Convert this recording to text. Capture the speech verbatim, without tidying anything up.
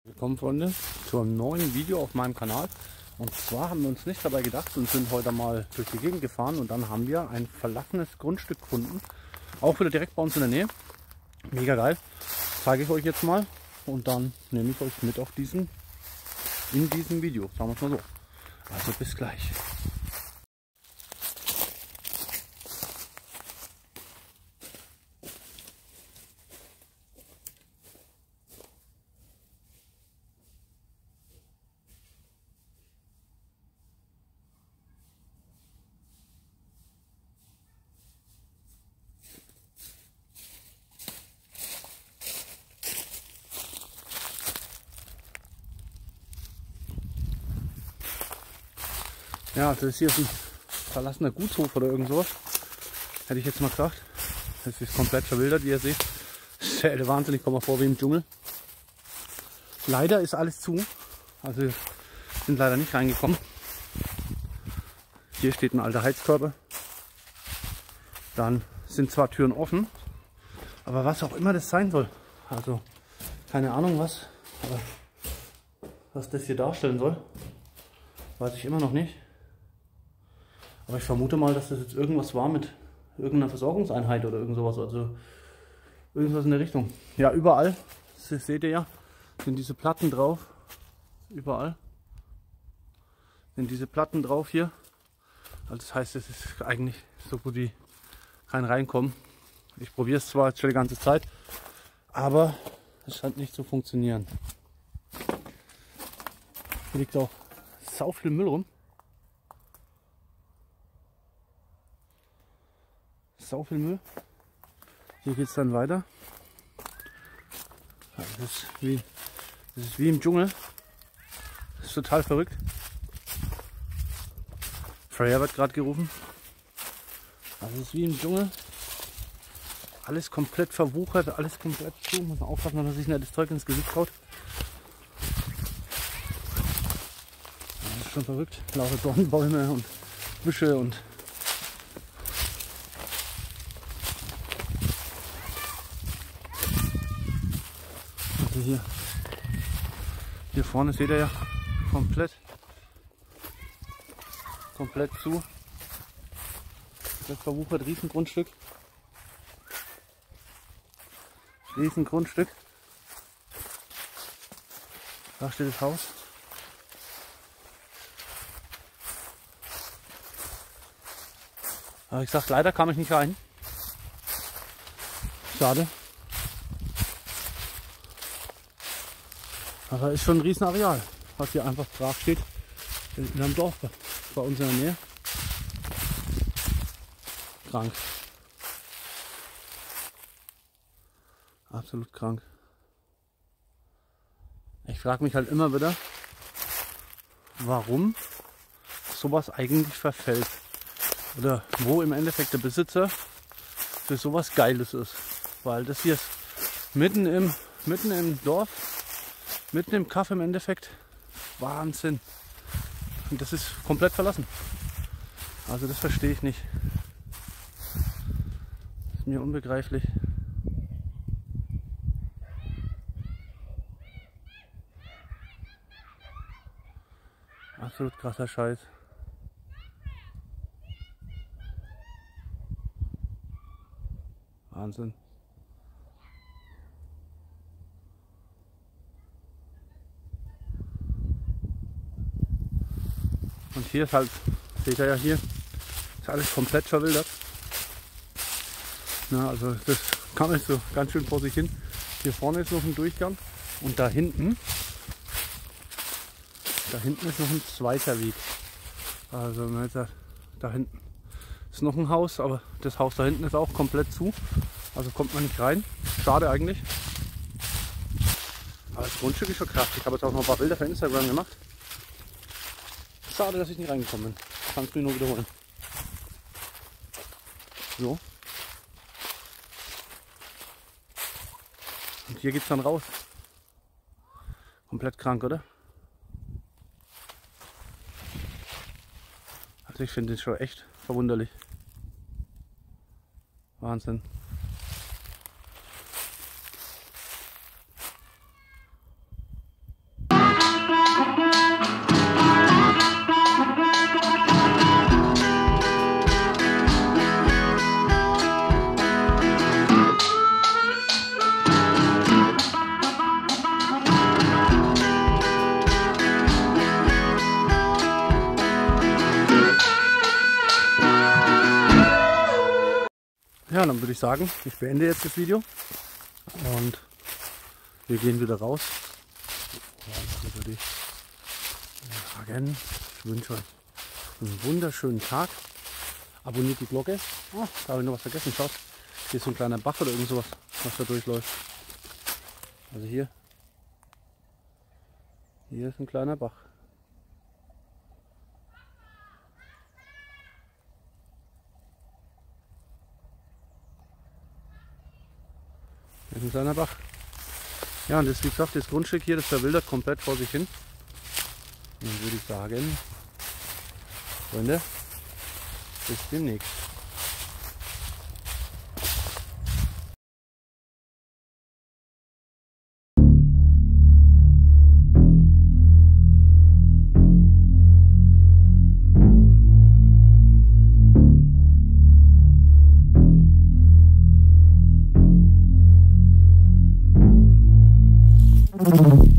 Willkommen Freunde zu einem neuen Video auf meinem Kanal. Und zwar haben wir uns nicht dabei gedacht und sind heute mal durch die Gegend gefahren und dann haben wir ein verlassenes Grundstück gefunden. Auch wieder direkt bei uns in der Nähe. Mega geil. Zeige ich euch jetzt mal und dann nehme ich euch mit auf diesen, in diesem Video. Sagen wir es mal so. Also bis gleich. Ja, das ist hier ein verlassener Gutshof oder irgend sowas. Hätte ich jetzt mal gesagt. Das ist komplett verwildert, wie ihr seht. Das ist ja der Wahnsinn, ich komme mir vor wie im Dschungel. Leider ist alles zu. Also wir sind leider nicht reingekommen. Hier steht ein alter Heizkörper. Dann sind zwar Türen offen, aber was auch immer das sein soll. Also keine Ahnung was, aber was das hier darstellen soll, weiß ich immer noch nicht. Aber ich vermute mal, dass das jetzt irgendwas war mit irgendeiner Versorgungseinheit oder irgend sowas. Also irgendwas in der Richtung. Ja, überall, das seht ihr ja, sind diese Platten drauf. Überall sind diese Platten drauf hier. Also das heißt, es ist eigentlich so gut wie kein Reinkommen. Ich probiere es zwar jetzt schon die ganze Zeit, aber es scheint nicht zu funktionieren. Hier liegt auch sau viel Müll rum. Sau viel Müll. Hier geht es dann weiter. Das ist, wie, das ist wie im Dschungel. Das ist total verrückt. Freya wird gerade gerufen. Das ist wie im Dschungel. Alles komplett verwuchert, alles komplett zu. Muss man aufpassen, dass man sich nicht das Zeug ins Gesicht haut. Das ist schon verrückt. Lauter Dornbäume und Büsche und Hier, hier vorne seht ihr ja komplett, komplett zu. Das verwuchert, Riesengrundstück. Riesengrundstück. Da steht das Haus. Aber ich sag, leider kam ich nicht rein. Schade. Aber ist schon ein riesen Areal, was hier einfach brach steht in einem Dorf bei uns in der Nähe. Krank. Absolut krank. Ich frage mich halt immer wieder, warum sowas eigentlich verfällt. Oder wo im Endeffekt der Besitzer für sowas Geiles ist. Weil das hier ist mitten im, mitten im Dorf. Mitten im Kaff im Endeffekt. Wahnsinn. Und das ist komplett verlassen. Also das verstehe ich nicht. Das ist mir unbegreiflich. Absolut krasser Scheiß. Wahnsinn. Und hier ist halt, seht ihr ja hier, ist alles komplett verwildert. Na, also das kam jetzt so ganz schön vor sich hin. Hier vorne ist noch ein Durchgang und da hinten, da hinten ist noch ein zweiter Weg. Also da hinten ist noch ein Haus, aber das Haus da hinten ist auch komplett zu. Also kommt man nicht rein. Schade eigentlich. Aber das Grundstück ist schon krass. Ich habe jetzt auch noch ein paar Bilder für Instagram gemacht. Schade, dass ich nicht reingekommen bin. Kannst du ihn nur wiederholen. So. Und hier geht es dann raus. Komplett krank, oder? Also ich finde es schon echt verwunderlich. Wahnsinn. dann würde ich sagen, ich beende jetzt das Video und wir gehen wieder raus. Und dann würde ich sagen, ich wünsche euch einen wunderschönen Tag. Abonniert die Glocke. Oh, da habe ich noch was vergessen. Schaut, hier ist so ein kleiner Bach oder irgend sowas, was da durchläuft. Also hier. Hier ist ein kleiner Bach. Hier ist ein kleiner Bach. Ja, und das, wie gesagt, das Grundstück hier, das verwildert komplett vor sich hin. Und dann würde ich sagen, Freunde, bis demnächst. Thank you.